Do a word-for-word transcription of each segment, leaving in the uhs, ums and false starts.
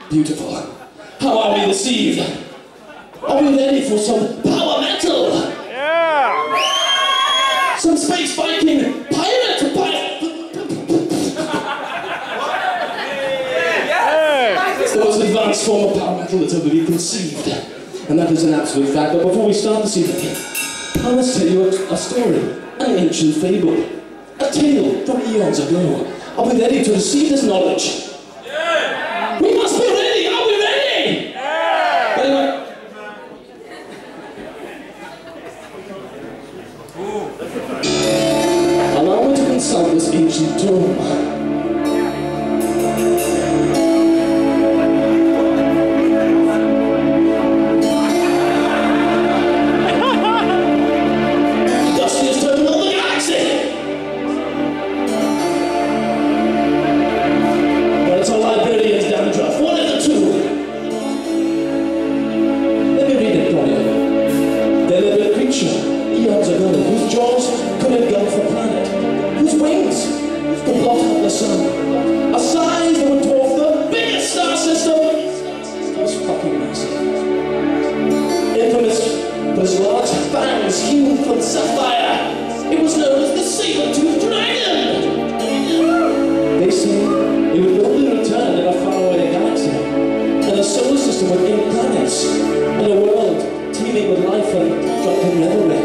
Beautiful. How are we this eve? Are we ready for some power metal? Yeah! Some space Viking pirate pirate. It's the most advanced form of power metal that's ever been conceived. And that is an absolute fact. But before we start this evening, I must tell you a, a story, an ancient fable, a tale from eons ago. Are we ready to receive this knowledge? Yeah! We must be ready! Are we ready? Yeah! Anyway. Allow me to consult this ancient tome. Eons ago, whose jaws could engulf a planet, whose wings could blot out the sun, a size that would dwarf the biggest star system. It was fucking massive. Infamous for its large fangs hewn from sapphire, it was known as the saber-toothed dragon. They say it would only return in a faraway galaxy, in a solar system with eight planets, in a world teeming with life and drunken revelry.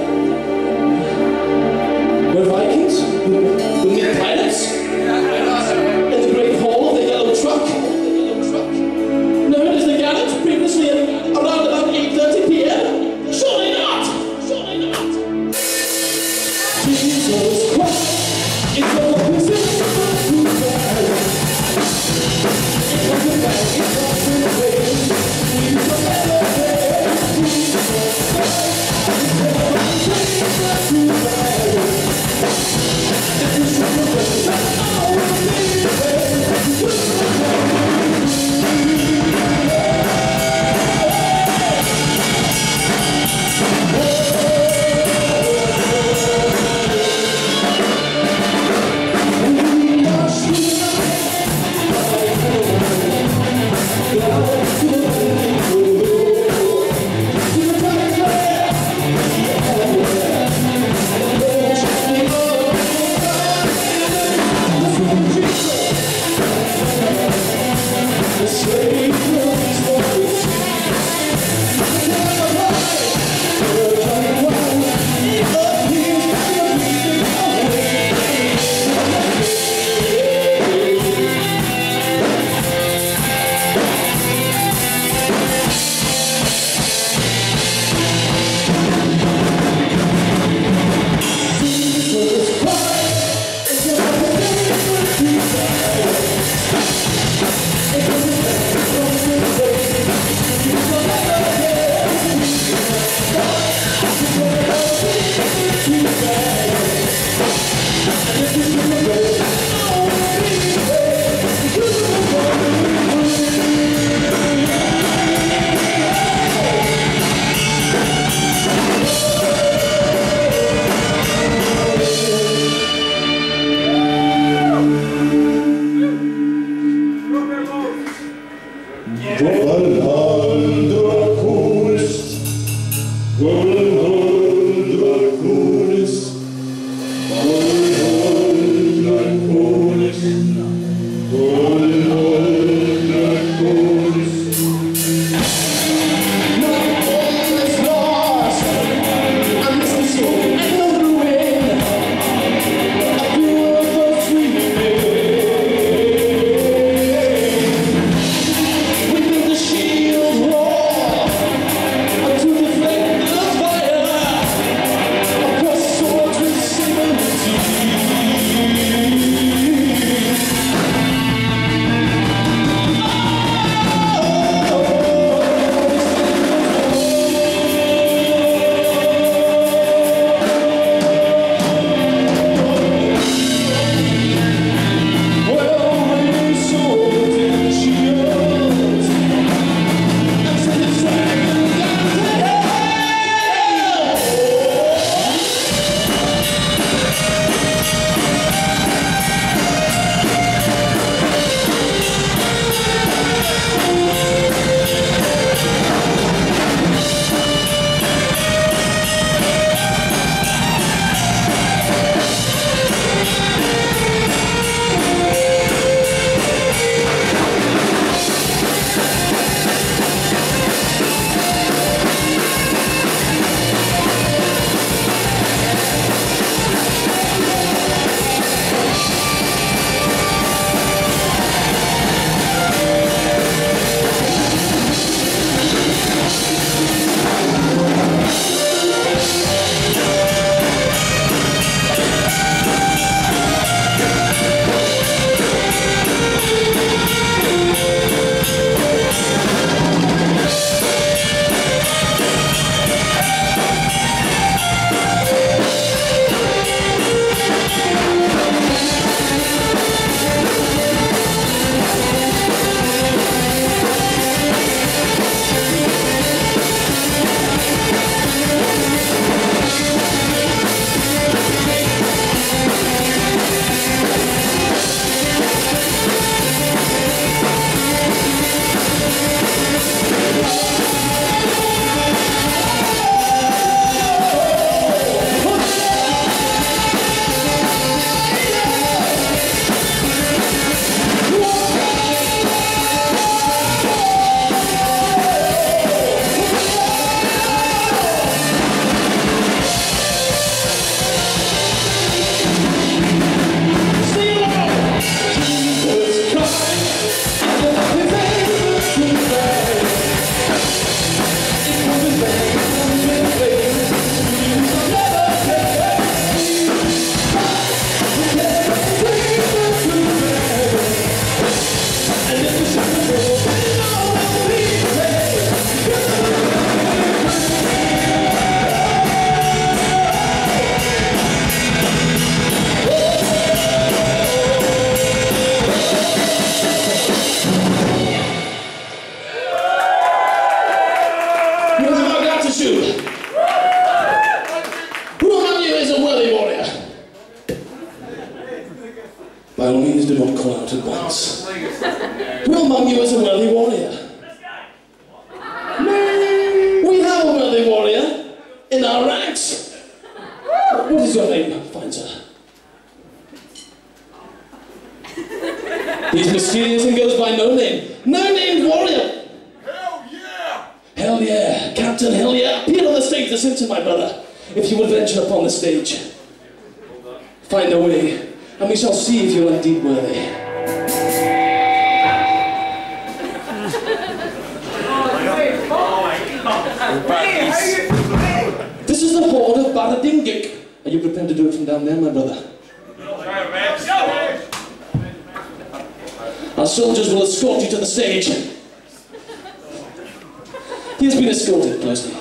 We're Vikings? We need pirates? In the Great Hall of the Yellow Truck? Known as the Gallant, previously around about eight thirty p m? Surely not! Surely not! Jesus Christ! It's all the position of the bad. It's all the bad, it's all the way. We've never been. Jesus Christ! It's all the position of the bad. please do not call out at once. Who among you is a worthy warrior? We have a worthy warrior in our ranks. What is your name, fine sir? He's mysterious and goes by no name. No named warrior. Hell yeah! Hell yeah, Captain Hell yeah. Appear on the stage this instant, my brother. If you will venture upon the stage, find a way, and we shall see if you are indeed worthy. This is the horde of Baradingik. Are you prepared to do it from down there, my brother? Our soldiers will escort you to the stage. He has been escorted closely.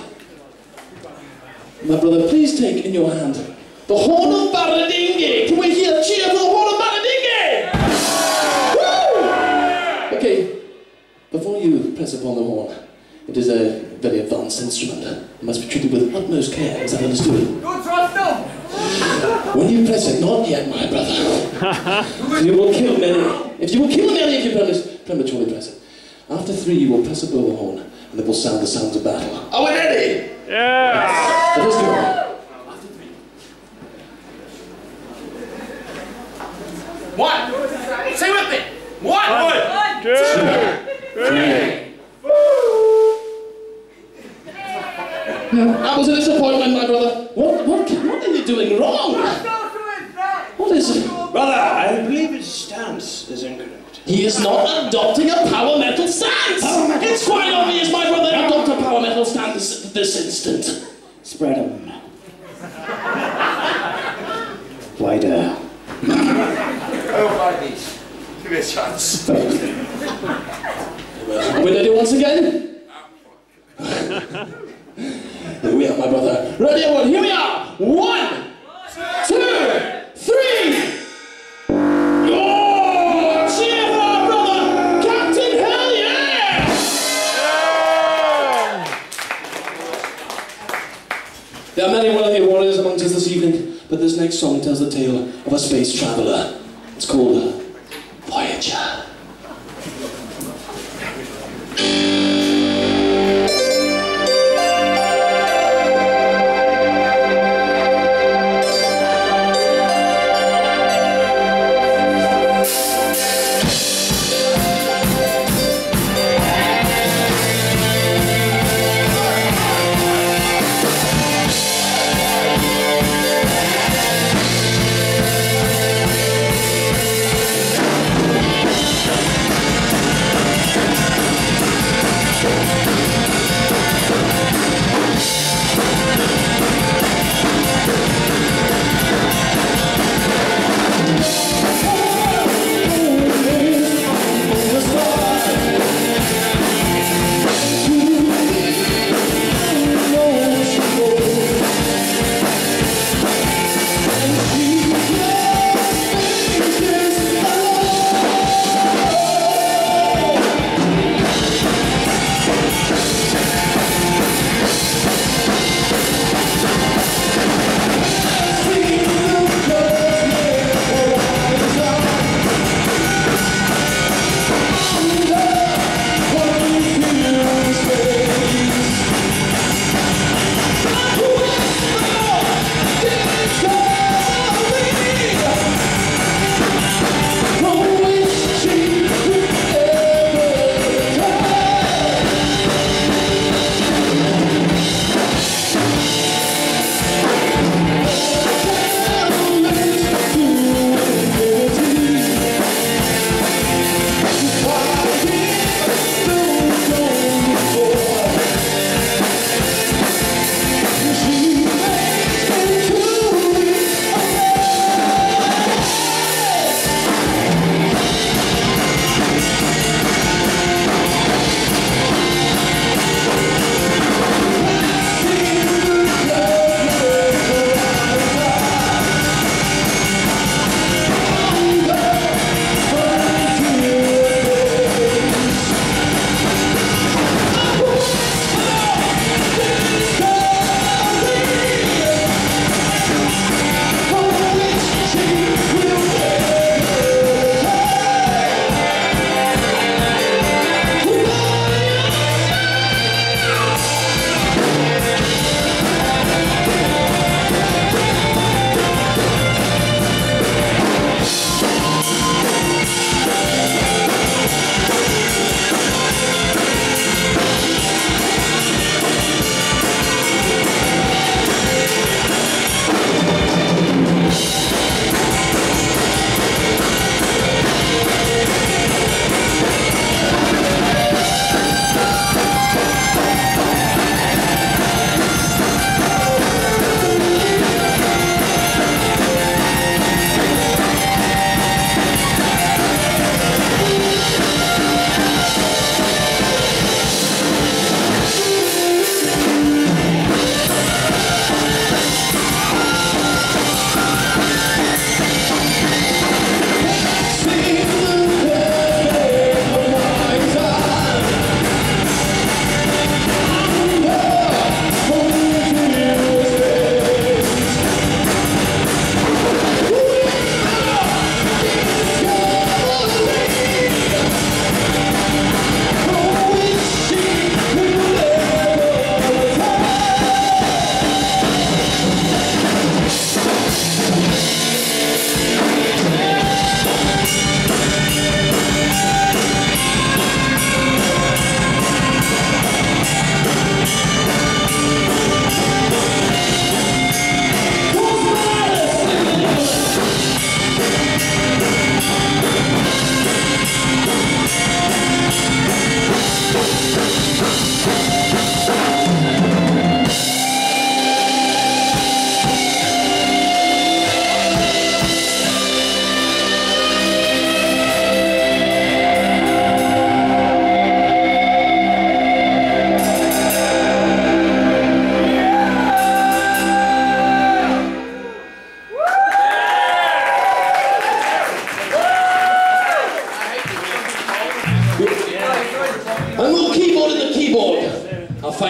My brother, please take in your hand the horn of Baradingik. Can we hear a cheer for the horn of Baradingik? Woo! Okay, before you press upon the horn, it is a very advanced instrument. It must be treated with utmost care. Is that understood? When you press it, not yet, my brother. You will kill many. If you will kill many if you prematurely press it. After three, you will press a blow the horn, and it will sound the sounds of battle. Are we ready? Yeah! Let us go. One! Say with me! One! One! Two! Three! That was a disappointment, my brother. What, what, what are you doing wrong? What is it? Brother, I believe his stance is incorrect. He is not adopting a power metal stance! Power metal. It's quite obvious, my brother. Adopt a power metal stance this instant. Spread him. Wider. Oh, my knees. Give me a chance. Are we ready once again? Here we are, my brother. Ready, everyone? Here we are. One, two, three. Oh, cheer for our brother, Captain Hell yeah! There are many worthy warriors amongst us this evening, but this next song tells the tale of a space traveler. It's called Voyager.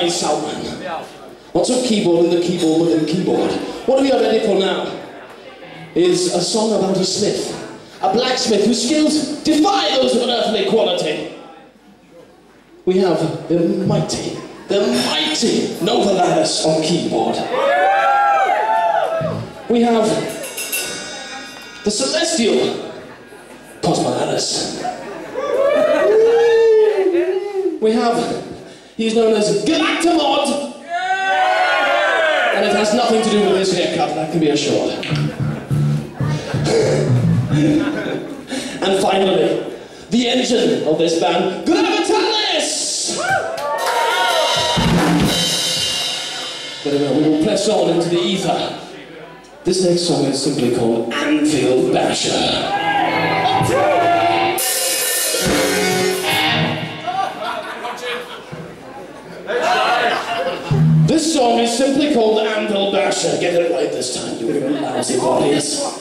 by Salman. Lots of keyboard and the keyboard within keyboard. What we are ready for now is a song about a smith. A blacksmith whose skills defy those of earthly quality. We have the mighty, the mighty Novaladis on keyboard. We have the celestial Cosmoladis. We have, he's known as Galactamod. And it has nothing to do with his haircut, that can be assured. And finally, the engine of this band, Gravitalis! But anyway, we will press on into the ether. This next song is simply called Anvil Basher. This song is simply called Anvil Basher. Get it right this time, you lousy bodies.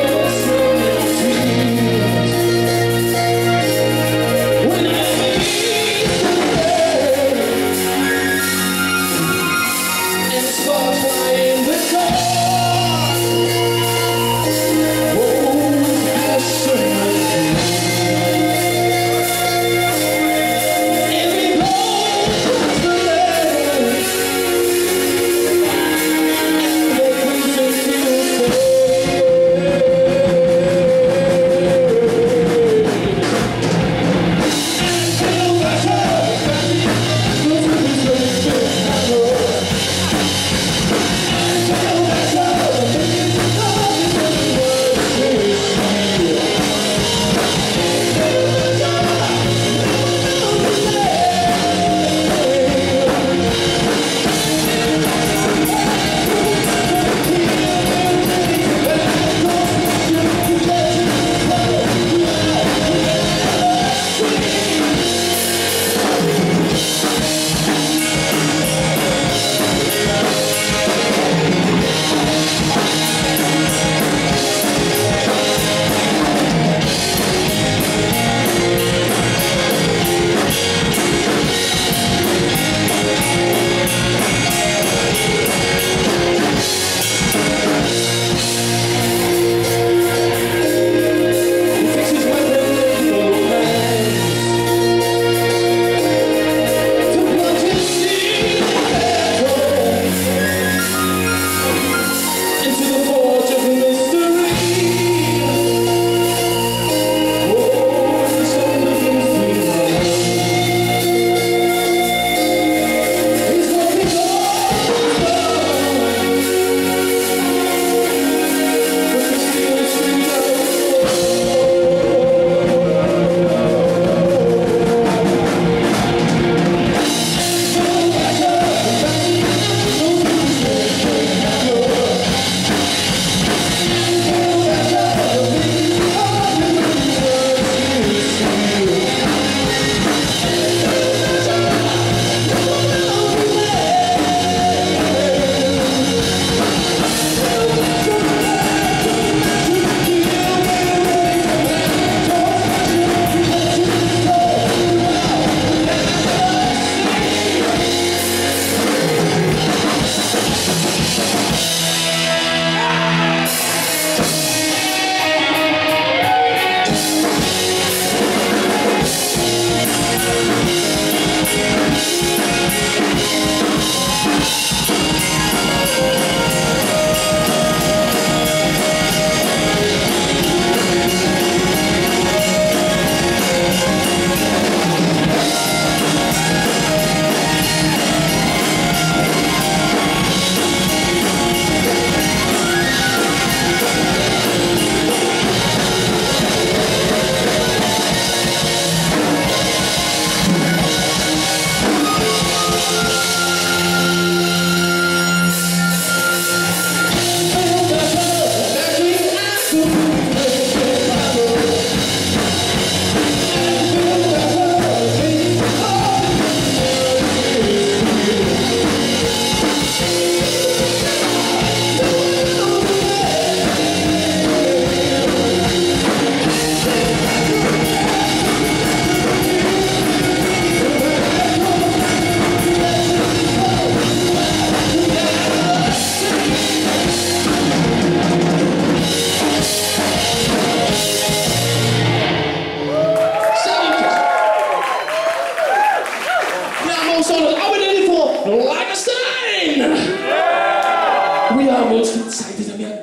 When I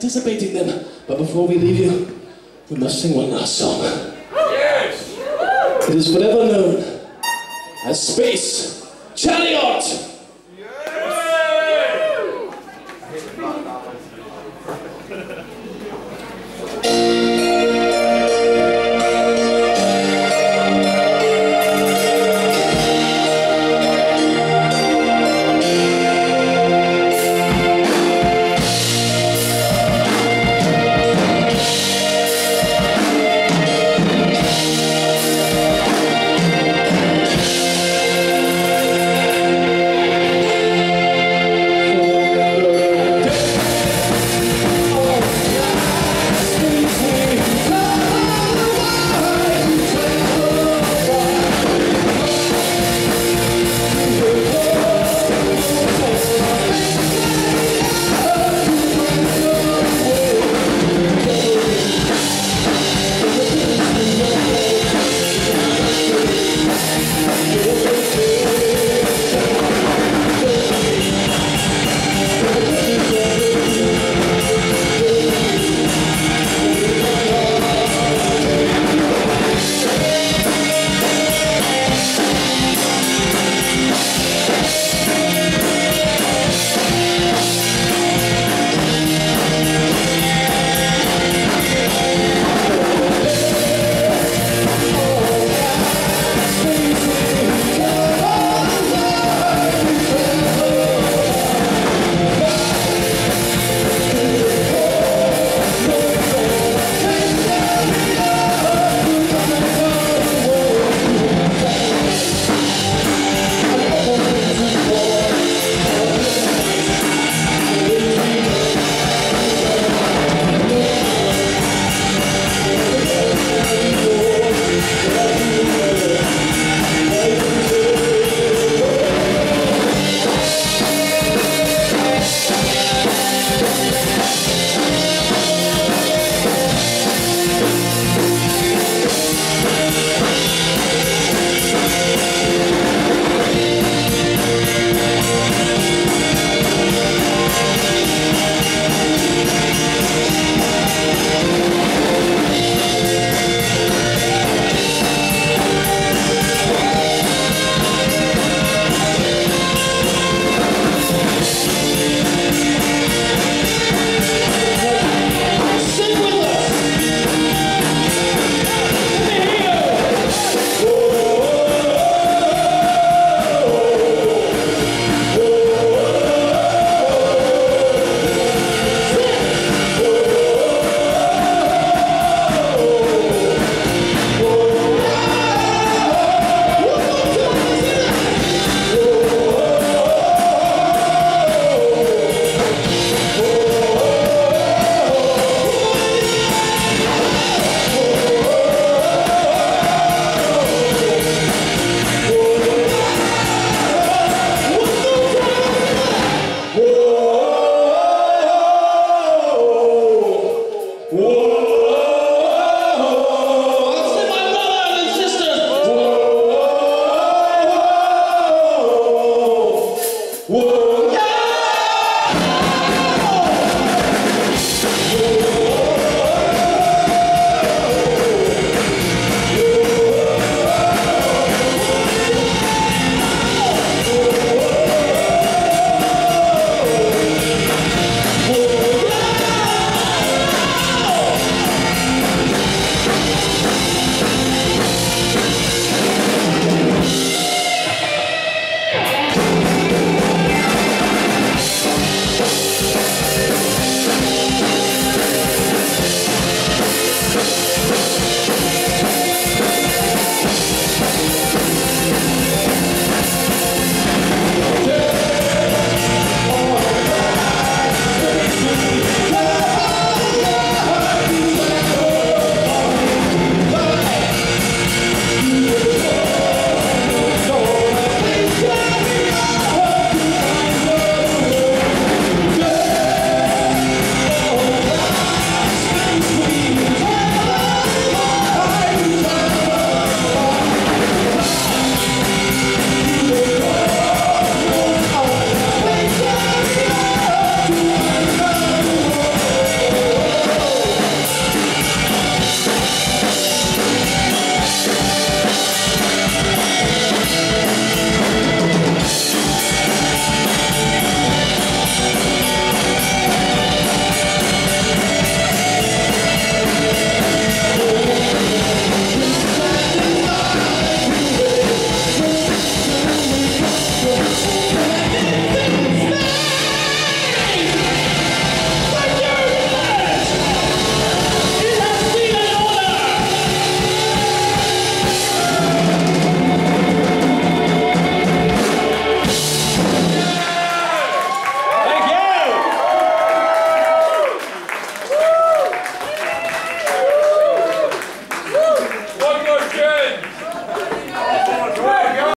anticipating them. But before we leave you, we must sing one last song. Yes! It is forever known as Space Chariot!